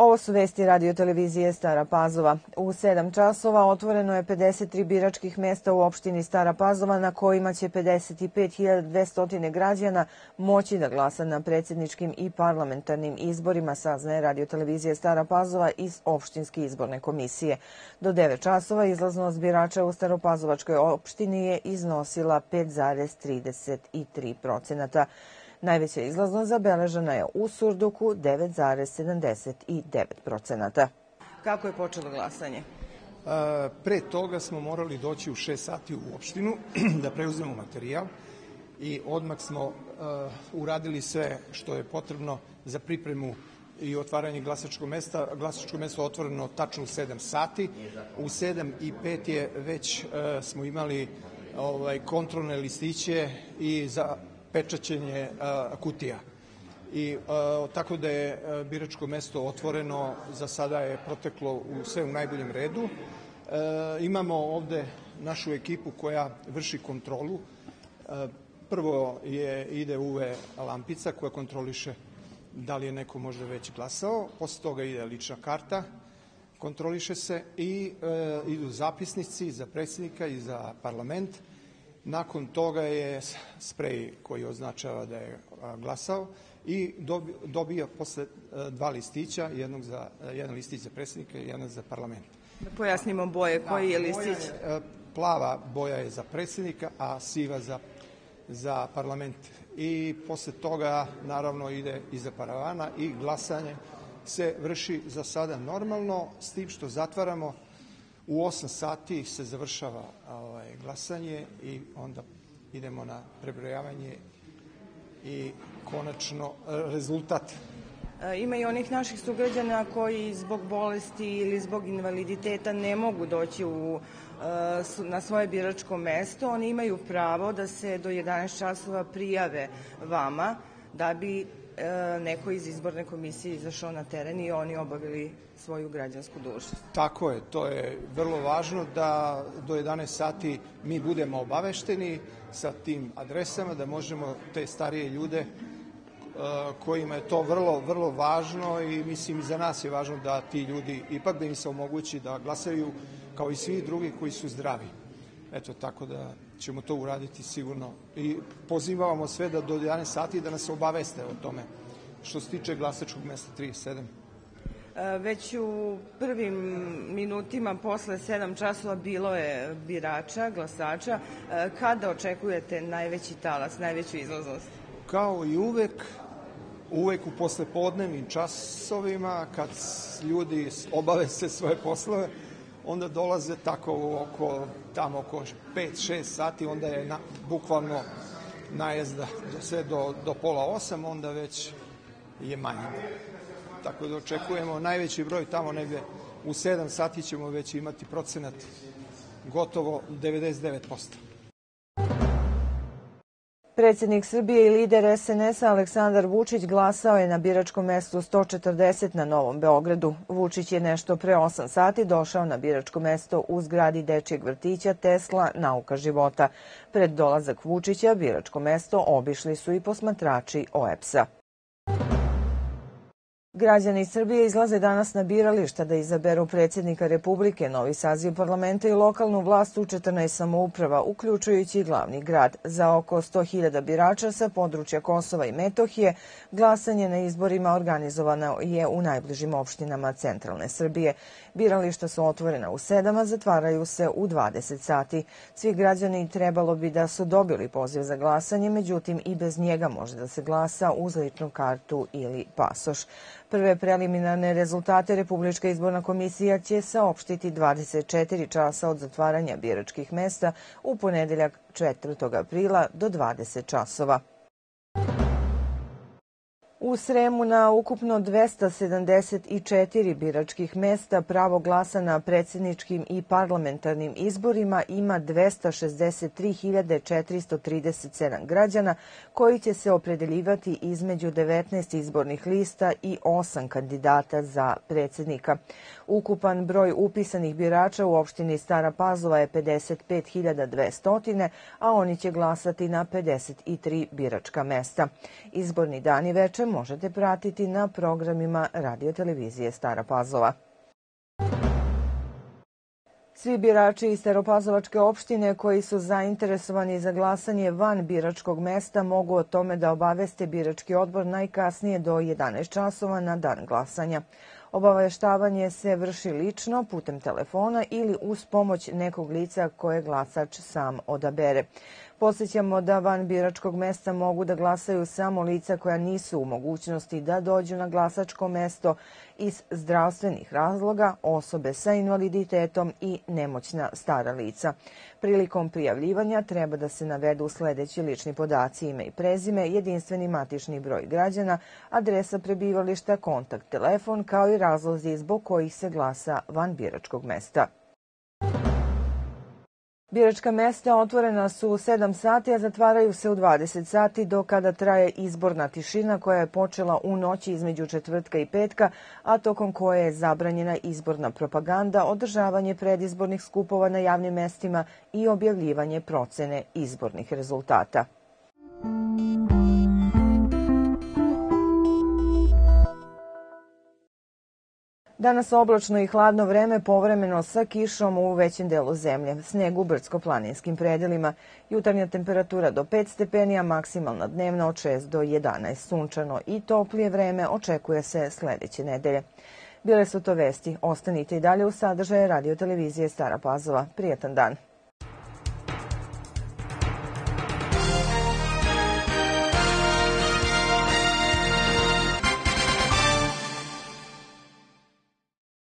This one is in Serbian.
Ovo su vesti radio televizije Stara Pazova. U 7 časova otvoreno je 53 biračkih mesta u opštini Stara Pazova na kojima će 55.200 građana moći da glasa na predsjedničkim i parlamentarnim izborima, saznaje radio televizije Stara Pazova iz opštinske izborne komisije. Do 9 časova izlaznost birača u Staropazovačkoj opštini je iznosila 5,33%. Najveća izlaznost zabeležena je u Surduku 9,79%. Kako je počelo glasanje? Pre toga smo morali doći u 6 sati u opštinu da preuzmemo materijal i odmah smo uradili sve što je potrebno za pripremu i otvaranje glasačkog mesta. Glasačko mesto je otvoreno tačno u 7 sati. U 7:05 je već smo imali kontrolne listiće i za pečaćenje kutija. Tako da je biračko mesto otvoreno, za sada je proteklo sve u najboljem redu. Imamo ovde našu ekipu koja vrši kontrolu. Prvo ide UV lampica koja kontroliše da li je neko možda već glasao, posle toga ide lična karta, kontroliše se i idu zapisnici za predsjednika i za parlament. Nakon toga je sprej koji označava da je glasao i dobija posle 2 listića, jedan listić za predsjednika i jedan za parlament. Da pojasnimo boje, koji je listić? Plava boja je za predsjednika, a siva za parlament. I posle toga naravno ide i za paravana i glasanje se vrši za sada normalno, s tim što zatvaramo. U 8 sati se završava glasanje i onda idemo na prebrojavanje i konačno rezultat. Ima i onih naših sugrađana koji zbog bolesti ili zbog invaliditeta ne mogu doći na svoje biračko mesto. Oni imaju pravo da se do 11 časova prijave vama da bi neko iz izborne komisije izašao na teren i oni obavili svoju građansku dužnost. Tako je, to je vrlo važno da do 11 sati mi budemo obavešteni sa tim adresama, da možemo te starije ljude kojima je to vrlo, vrlo važno i mislim i za nas je važno da ti ljudi ipak da im se omogući da glasaju kao i svi drugi koji su zdravi. Eto, tako da ćemo to uraditi sigurno i pozivamo sve da do 11 sati da nas obaveste o tome. Što se tiče glasačkog mesta 37. Već u prvim minutima posle 7 časova bilo je birača, glasača. Kada očekujete najveći talas, najveću izlaznost? Kao i uvek u poslepodnevnim časovima kad ljudi obave se svoje poslove, onda dolaze tako tamo oko 5-6 sati, onda je bukvalno najezda sve do pola 8, onda već je manje. Tako da očekujemo najveći broj tamo negde u 7 sati ćemo već imati procenat gotovo 99%. Predsjednik Srbije i lider SNS-a Aleksandar Vučić glasao je na biračkom mestu 140 na Novom Beogradu. Vučić je nešto pre 8 sati došao na biračko mesto u zgradi dečijeg vrtića Tesla Nauka života. Pred dolazak Vučića biračko mesto obišli su i posmatrači OEBS-a. Građani Srbije izlaze danas na birališta da izaberu predsjednika Republike, novi saziv parlamenta i lokalnu vlast u 14 samouprava, uključujući glavni grad. Za oko 100.000 birača sa područja Kosova i Metohije glasanje na izborima organizovano je u najbližim opštinama centralne Srbije. Birališta su otvorena u 7, a zatvaraju se u 20 sati. Svi građani trebalo bi da su dobili poziv za glasanje, međutim i bez njega može da se glasa uz ličnu kartu ili pasoš. Prve preliminarne rezultate Republička izborna komisija će saopštiti 24 časa od zatvaranja biračkih mesta u ponedeljak 4. aprila do 20 časova. U Sremu na ukupno 274 biračkih mesta pravo glasa na predsjedničkim i parlamentarnim izborima ima 263.437 građana koji će se opredeljivati između 19 izbornih lista i 8 kandidata za predsjednika. Ukupan broj upisanih birača u opštini Stara Pazova je 55.200, a oni će glasati na 53 biračka mesta. Izborni dan i veče možete pratiti na programima Radio-televizije Stara Pazova. Svi birači iz Staropazovačke opštine koji su zainteresovani za glasanje van biračkog mesta mogu o tome da obaveste birački odbor najkasnije do 11 časova na dan glasanja. Obaveštavanje se vrši lično, putem telefona ili uz pomoć nekog lica koje glasač sam odabere. Podsećamo da van biračkog mesta mogu da glasaju samo lica koja nisu u mogućnosti da dođu na glasačko mesto iz zdravstvenih razloga, osobe sa invaliditetom i nemoćna stara lica. Prilikom prijavljivanja treba da se navedu sledeći lični podaci: ime i prezime, jedinstveni matični broj građana, adresa prebivališta, kontakt telefon, kao i razlozi zbog kojih se glasa van biračkog mesta. Biračka mesta otvorena su u 7 sati, a zatvaraju se u 20 sati, do kada traje izborna tišina koja je počela u noći između četvrtka i petka, a tokom koje je zabranjena izborna propaganda, održavanje predizbornih skupova na javnim mestima i objavljivanje procene izbornih rezultata. Danas oblačno i hladno vreme, povremeno sa kišom u većem delu zemlje, sneg u brdsko-planinskim predelima, jutarnja temperatura do 5 stepeni, a maksimalna dnevna od 6 do 11. Sunčano i toplije vreme očekuje se sledeće nedelje. Bile su to vesti. Ostanite i dalje u sadržaje Radio-televizije Stara Pazova. Prijatan dan.